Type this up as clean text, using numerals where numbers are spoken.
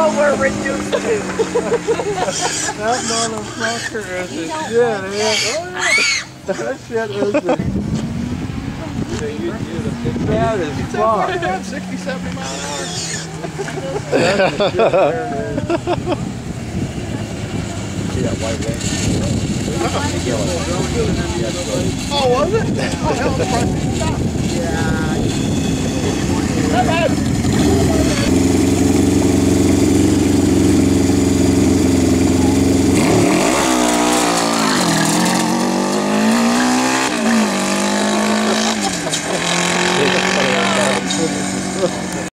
what we're reduced to. That motherfucker is a shit, man. That shit is a... That is fun. 60, 70 miles an hour. That's the shit there, man. See that white wing? Oh, was it? Oh, hell, the price. Yeah. Not bad.